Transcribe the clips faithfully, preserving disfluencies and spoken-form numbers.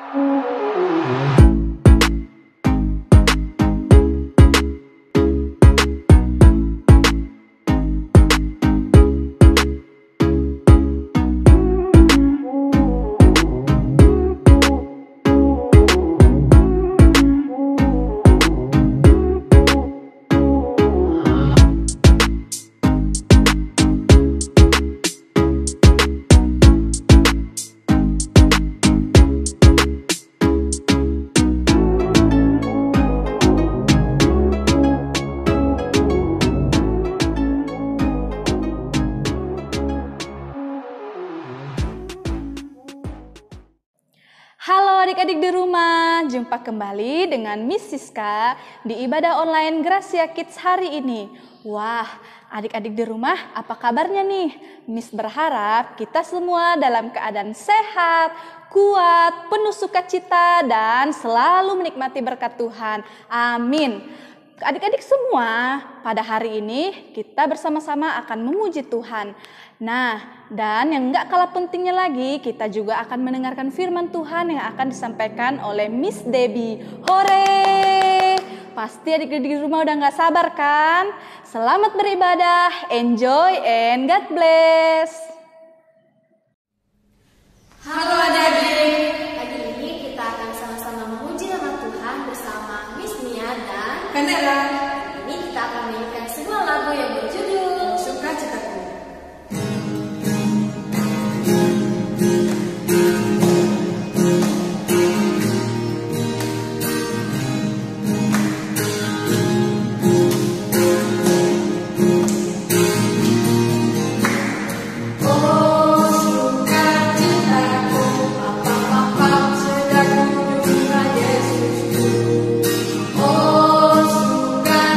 Halo adik-adik di rumah, jumpa kembali dengan Miss Siska di ibadah online Gracia Kids hari ini. Wah, adik-adik di rumah apa kabarnya nih? Miss berharap kita semua dalam keadaan sehat, kuat, penuh sukacita, dan selalu menikmati berkat Tuhan. Amin. Adik-adik semua, pada hari ini kita bersama-sama akan memuji Tuhan. Nah, dan yang enggak kalah pentingnya lagi, kita juga akan mendengarkan firman Tuhan yang akan disampaikan oleh Miss Debbie. Hore! Pasti adik-adik di rumah udah gak sabar kan? Selamat beribadah, enjoy and God bless. Halo adik-adik, pagi ini kita akan sama-sama memuji nama Tuhan bersama Miss Mia dan Kanela. Ini kita akan menyanyikan sebuah lagu yang berjudul Sukacitaku. Oh, suka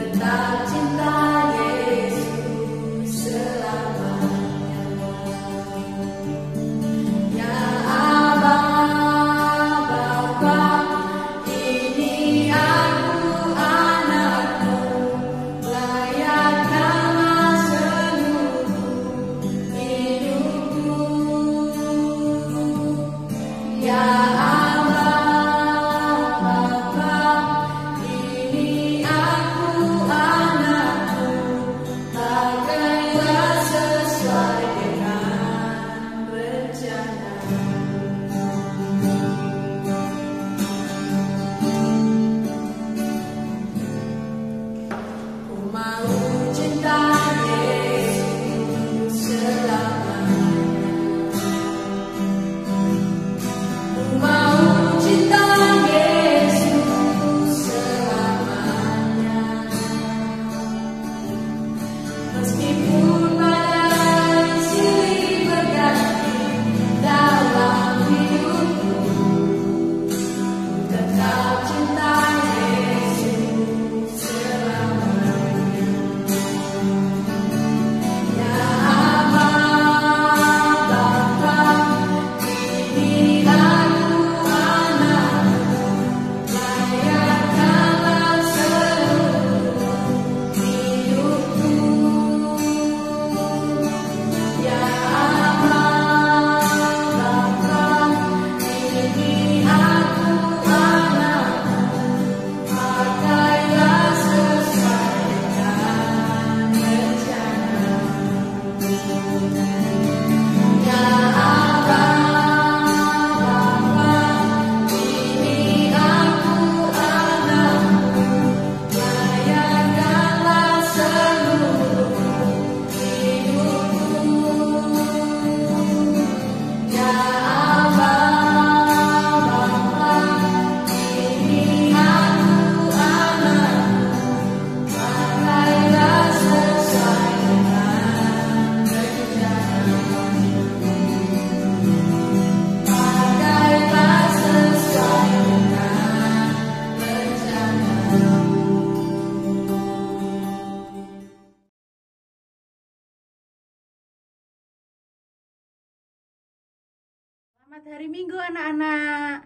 Selamat hari Minggu anak-anak.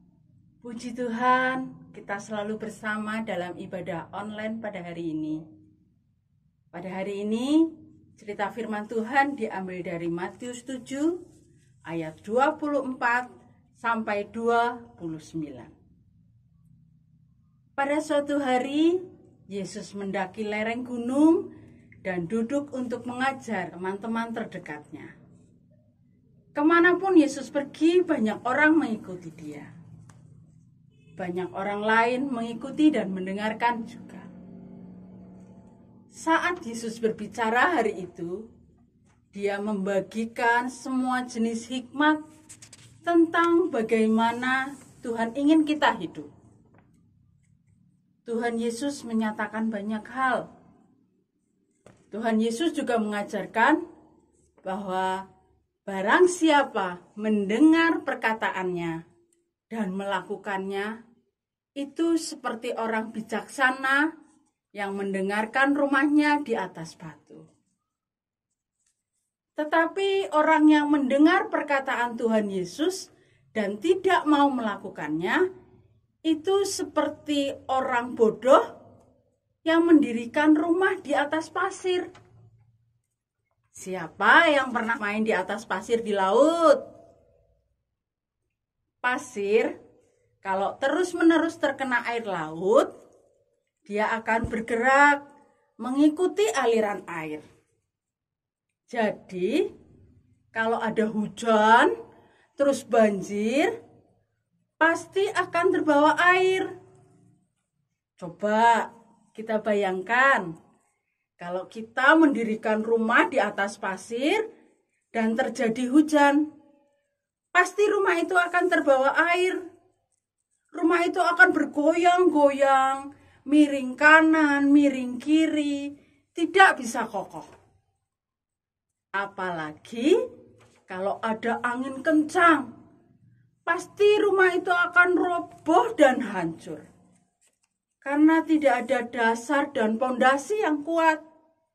Puji Tuhan, kita selalu bersama dalam ibadah online pada hari ini. Pada hari ini, cerita firman Tuhan diambil dari Matius tujuh ayat dua puluh empat sampai dua puluh sembilan. Pada suatu hari, Yesus mendaki lereng gunung dan duduk untuk mengajar teman-teman terdekatnya. Kemanapun Yesus pergi, banyak orang mengikuti dia. Banyak orang lain mengikuti dan mendengarkan juga. Saat Yesus berbicara hari itu, dia membagikan semua jenis hikmat tentang bagaimana Tuhan ingin kita hidup. Tuhan Yesus menyatakan banyak hal. Tuhan Yesus juga mengajarkan bahwa barang siapa mendengar perkataannya dan melakukannya, itu seperti orang bijaksana yang mendengarkan rumahnya di atas batu. Tetapi orang yang mendengar perkataan Tuhan Yesus dan tidak mau melakukannya, itu seperti orang bodoh yang mendirikan rumah di atas pasir. Siapa yang pernah main di atas pasir di laut? Pasir, kalau terus-menerus terkena air laut, dia akan bergerak mengikuti aliran air. Jadi, kalau ada hujan, terus banjir, pasti akan terbawa air. Coba kita bayangkan, kalau kita mendirikan rumah di atas pasir dan terjadi hujan, pasti rumah itu akan terbawa air. Rumah itu akan bergoyang-goyang, miring kanan, miring kiri, tidak bisa kokoh. Apalagi kalau ada angin kencang, pasti rumah itu akan roboh dan hancur. karena tidak ada dasar dan pondasi yang kuat.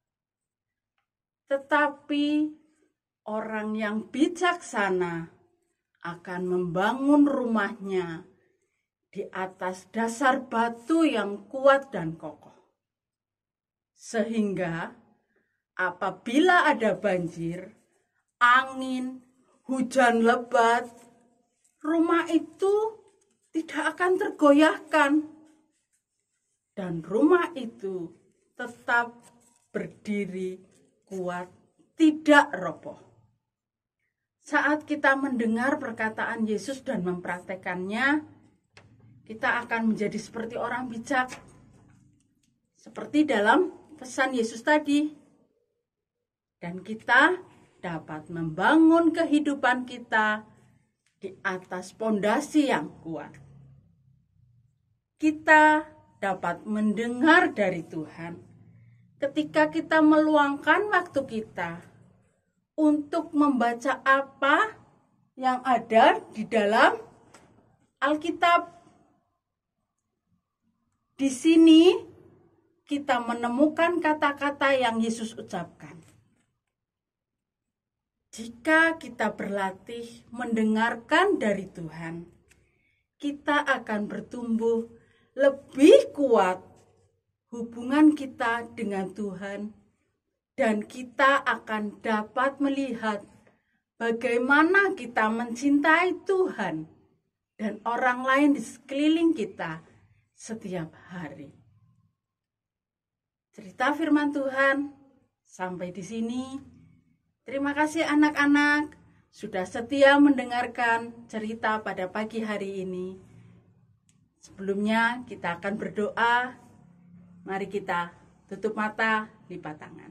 Tetapi orang yang bijaksana akan membangun rumahnya di atas dasar batu yang kuat dan kokoh. Sehingga apabila ada banjir, angin, hujan lebat, rumah itu tidak akan tergoyahkan. Dan rumah itu tetap berdiri kuat, tidak roboh. Saat kita mendengar perkataan Yesus dan mempraktekannya, kita akan menjadi seperti orang bijak. Seperti dalam pesan Yesus tadi. Dan kita dapat membangun kehidupan kita di atas pondasi yang kuat. Kita dapat mendengar dari Tuhan ketika kita meluangkan waktu kita untuk membaca apa yang ada di dalam Alkitab. Di sini kita menemukan kata-kata yang Yesus ucapkan. Jika kita berlatih mendengarkan dari Tuhan, kita akan bertumbuh lebih kuat hubungan kita dengan Tuhan, dan kita akan dapat melihat bagaimana kita mencintai Tuhan dan orang lain di sekeliling kita setiap hari. Cerita firman Tuhan sampai di sini. Terima kasih anak-anak sudah setia mendengarkan cerita pada pagi hari ini. Sebelumnya kita akan berdoa. Mari kita tutup mata, lipat tangan.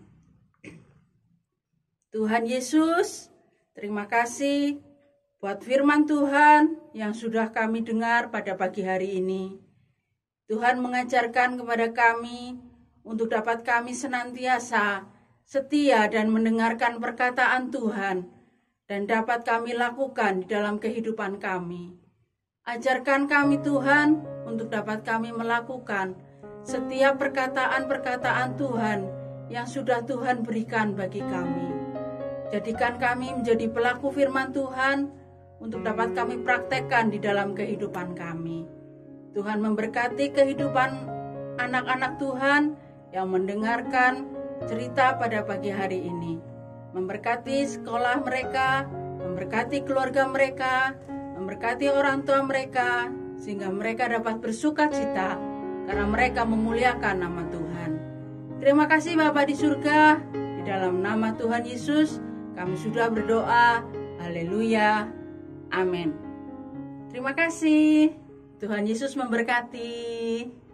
Tuhan Yesus, terima kasih buat firman Tuhan yang sudah kami dengar pada pagi hari ini. Tuhan mengajarkan kepada kami untuk dapat kami senantiasa setia dan mendengarkan perkataan Tuhan dan dapat kami lakukan di dalam kehidupan kami. Ajarkan kami Tuhan untuk dapat kami melakukan setiap perkataan-perkataan Tuhan yang sudah Tuhan berikan bagi kami. Jadikan kami menjadi pelaku firman Tuhan untuk dapat kami praktekkan di dalam kehidupan kami. Tuhan memberkati kehidupan anak-anak Tuhan yang mendengarkan cerita pada pagi hari ini. Memberkati sekolah mereka, memberkati keluarga mereka, memberkati orang tua mereka, sehingga mereka dapat bersuka cita karena mereka memuliakan nama Tuhan. Terima kasih Bapa di surga, di dalam nama Tuhan Yesus kami sudah berdoa. Haleluya. Amin. Terima kasih. Tuhan Yesus memberkati.